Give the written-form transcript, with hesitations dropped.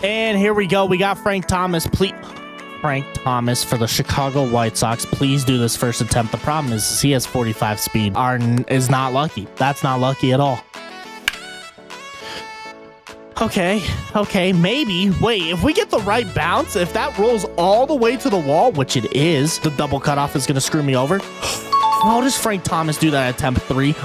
And here we go. We got Frank Thomas. Please, Frank Thomas for the Chicago White Sox. Please do this first attempt. The problem is he has 45 speed. Arden is not lucky. That's not lucky at all. Okay, maybe. Wait, if we get the right bounce, if that rolls all the way to the wall, which it is, the double cutoff is going to screw me over. How does Frank Thomas do that at attempt 3?